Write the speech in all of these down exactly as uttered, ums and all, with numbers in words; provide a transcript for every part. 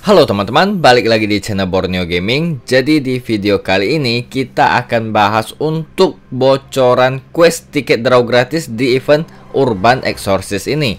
Halo teman-teman, balik lagi di channel Borneo Gaming. Jadi di video kali ini kita akan bahas untuk bocoran quest tiket draw gratis di event Urban Exorcist ini.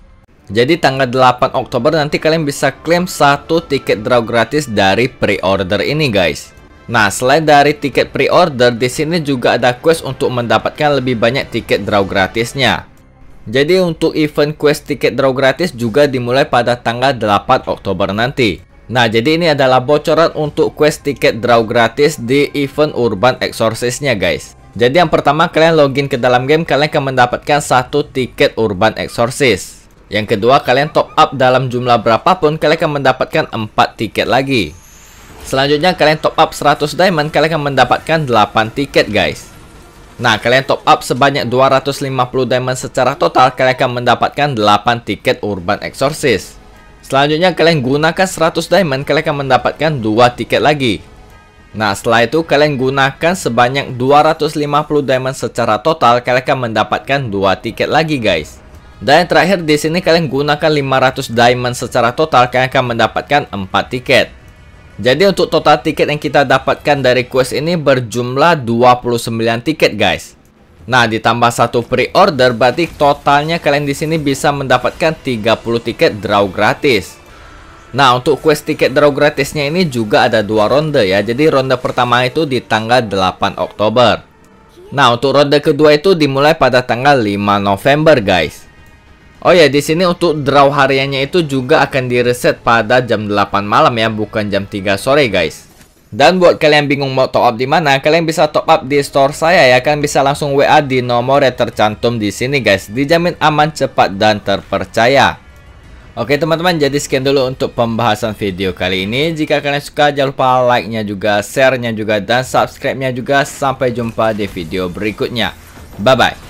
Jadi tanggal delapan Oktober nanti kalian bisa klaim satu tiket draw gratis dari pre-order ini guys. Nah, selain dari tiket pre-order, di sini juga ada quest untuk mendapatkan lebih banyak tiket draw gratisnya. Jadi untuk event quest tiket draw gratis juga dimulai pada tanggal delapan Oktober nanti. Nah, jadi ini adalah bocoran untuk quest tiket draw gratis di event Urban Exorcist-nya guys. Jadi yang pertama, kalian login ke dalam game, kalian akan mendapatkan satu tiket Urban Exorcist. Yang kedua, kalian top up dalam jumlah berapapun, kalian akan mendapatkan empat tiket lagi. Selanjutnya, kalian top up seratus diamond, kalian akan mendapatkan delapan tiket guys. Nah, kalian top up sebanyak dua ratus lima puluh diamond secara total, kalian akan mendapatkan delapan tiket Urban Exorcist. Selanjutnya, kalian gunakan seratus diamond, kalian akan mendapatkan dua tiket lagi. Nah, setelah itu kalian gunakan sebanyak dua ratus lima puluh diamond secara total, kalian akan mendapatkan dua tiket lagi guys. Dan yang terakhir di sini kalian gunakan lima ratus diamond secara total, kalian akan mendapatkan empat tiket. Jadi untuk total tiket yang kita dapatkan dari quest ini berjumlah dua puluh sembilan tiket guys. Nah, ditambah satu pre-order berarti totalnya kalian di sini bisa mendapatkan tiga puluh tiket draw gratis. Nah, untuk quest tiket draw gratisnya ini juga ada dua ronde ya. Jadi ronde pertama itu di tanggal delapan Oktober. Nah, untuk ronde kedua itu dimulai pada tanggal lima November guys. Oh ya, di sini untuk draw hariannya itu juga akan direset pada jam delapan malam ya, bukan jam tiga sore guys. Dan buat kalian bingung mau top up di mana, kalian bisa top up di store saya ya. Kalian bisa langsung W A di nomor yang tercantum di sini guys. Dijamin aman, cepat dan terpercaya. Oke teman-teman, jadi sekian dulu untuk pembahasan video kali ini. Jika kalian suka, jangan lupa like-nya juga, share-nya juga, dan subscribe-nya juga. Sampai jumpa di video berikutnya. Bye bye.